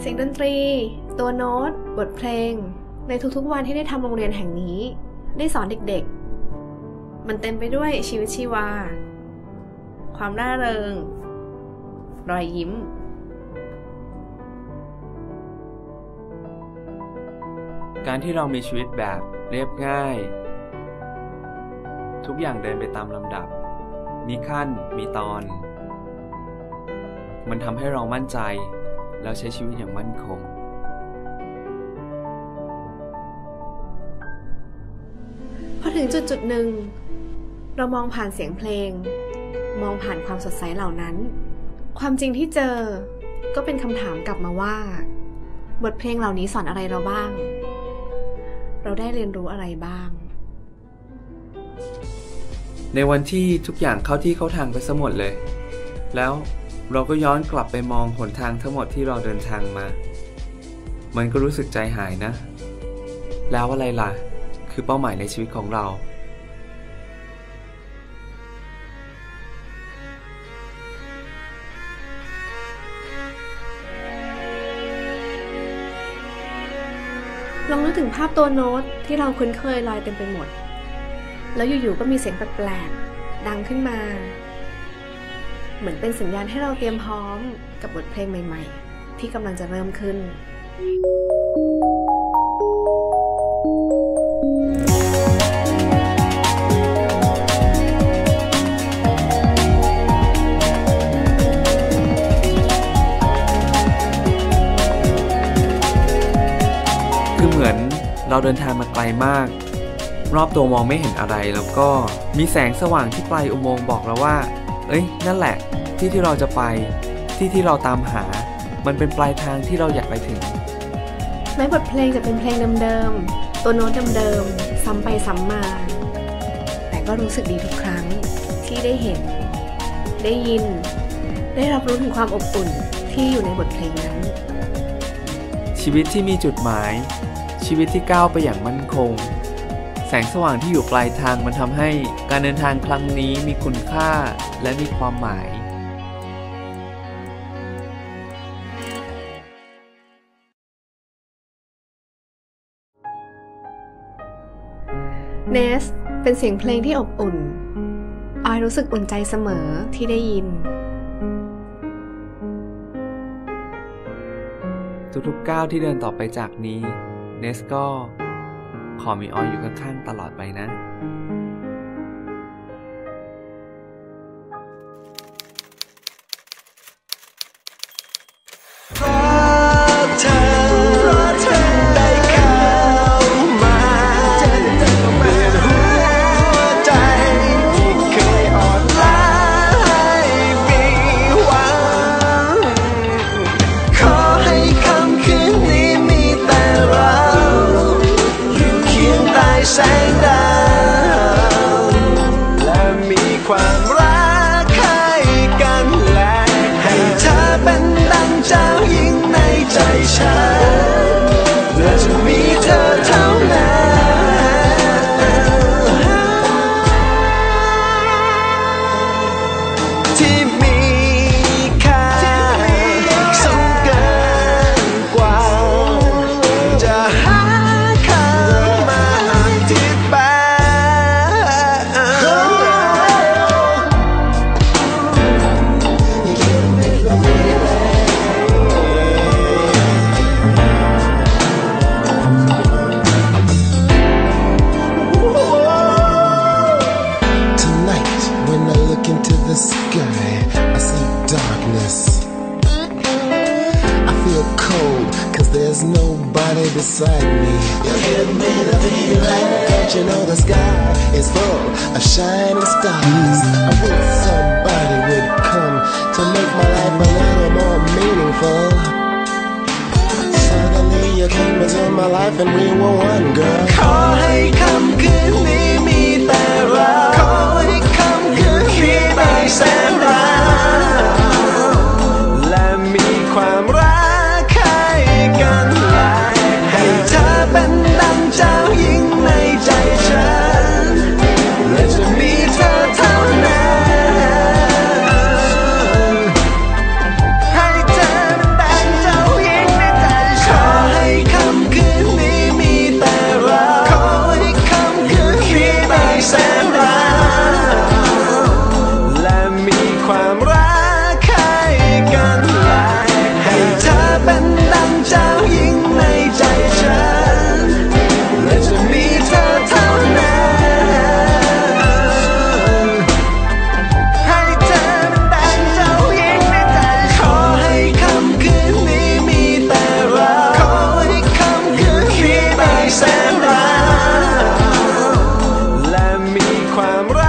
เสียงดนตรีตัวโน้ตบทเพลงในทุกๆวันที่ได้ทำโรงเรียนแห่งนี้ได้สอนเด็กๆมันเต็มไปด้วยชีวิตชีวาความร่าเริงรอยยิ้มการที่เรามีชีวิตแบบเรียบง่ายทุกอย่างเดินไปตามลำดับมีขั้นมีตอนมันทำให้เรามั่นใจแล้วใช้ชีวิตอย่างมั่นคงพอถึงจุดหนึ่งเรามองผ่านเสียงเพลงมองผ่านความสดใสเหล่านั้นความจริงที่เจอก็เป็นคำถามกลับมาว่าบทเพลงเหล่านี้สอนอะไรเราบ้างเราได้เรียนรู้อะไรบ้างในวันที่ทุกอย่างเข้าที่เข้าทางไปซะหมดเลยแล้วเราก็ย้อนกลับไปมองหนทางทั้งหมดที่เราเดินทางมามันก็รู้สึกใจหายนะแล้วอะไรล่ะคือเป้าหมายในชีวิตของเราลองนึกถึงภาพตัวโน้ตที่เราคุ้นเคยลอยเต็มไปหมดแล้วอยู่ๆก็มีเสียงแปลกๆดังขึ้นมาเหมือนเป็นสัญญาณให้เราเตรียมพร้อมกับบทเพลงใหม่ๆที่กำลังจะเริ่มขึ้นคือเหมือนเราเดินทางมาไกลมากรอบตัวมองไม่เห็นอะไรแล้วก็มีแสงสว่างที่ปลายอุโมงค์บอกเราว่านั่นแหละที่เราจะไปที่เราตามหามันเป็นปลายทางที่เราอยากไปถึงแม้บทเพลงจะเป็นเพลงเดิมๆตัวโน้ตเดิมๆซ้ำไปซ้ำมาแต่ก็รู้สึกดีทุกครั้งที่ได้เห็นได้ยินได้รับรู้ถึงความอบอุ่นที่อยู่ในบทเพลงนั้นชีวิตที่มีจุดหมายชีวิตที่ก้าวไปอย่างมั่นคงแสงสว่างที่อยู่ปลายทางมันทำให้การเดินทางครั้งนี้มีคุณค่าและมีความหมายเนสเป็นเสียงเพลงที่อบอุ่นออยรู้สึกอุ่นใจเสมอที่ได้ยินทุกๆก้าวที่เดินต่อไปจากนี้เนสก็ขอมีออยอยู่ข้างๆตลอดไปนะแสงดาวและมีความรักให้กันและให้เธอเป็นดังเจ้าหญิงในใจฉันและจะมีเธอเท่านั้นที่มีค่าสูงเกินกว่าจะหาthe sky, I see darkness. I feel cold, cause there's nobody beside me. You give me the feeling, don't you know the sky is full of shining stars. I wish somebody would come to make my life a little more meaningful. Suddenly you came into my life and we were one, girl. ขอให้ค่ำคืนนี้มีแต่เราขอให้ค่ำคืนนี้มีแสงดาวและมีความรักให้กันและให้เธอเป็นดังเจ้าหญิงในใจฉันและจะมีเธอเท่านั้นให้เธอเป็นดังเจ้าหญิงในความรัก